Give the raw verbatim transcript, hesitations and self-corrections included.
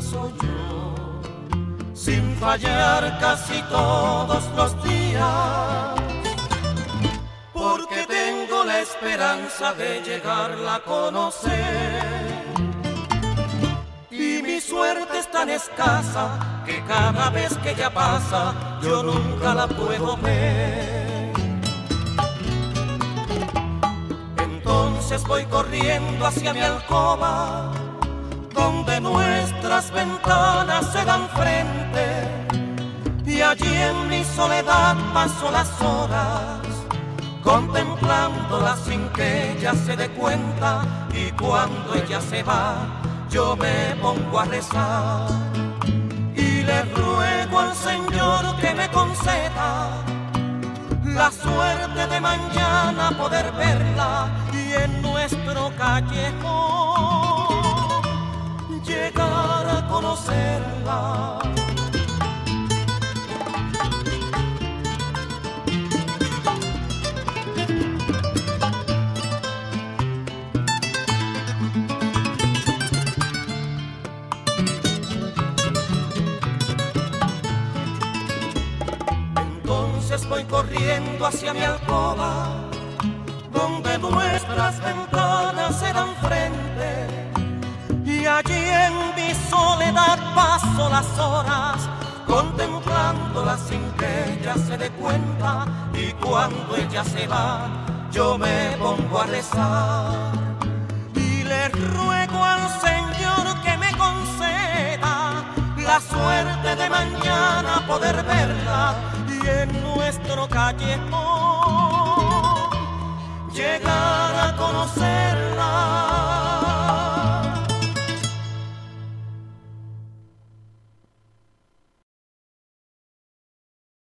paso yo, sin fallar casi todos los días, porque tengo la esperanza de llegarla a conocer. Y mi suerte es tan escasa que cada vez que ella pasa yo nunca la puedo ver. Entonces voy corriendo hacia mi alcoba, donde nuestras ventanas se dan frente, y allí en mi soledad paso las horas, contemplándola sin que ella se dé cuenta. Y cuando ella se va, yo me pongo a rezar y le ruego al Señor que me conceda la suerte de mañana poder verla, y en nuestro callejón llegar a conocerla. Entonces voy corriendo hacia mi alcoba, donde nuestras ventanas se dan frente, y allí en mi soledad paso las horas, contemplándola sin que ella se dé cuenta. Y cuando ella se va, yo me pongo a rezar y le ruego al Señor que me conceda la suerte de mañana poder verla, y en nuestro callejón llegar a conocer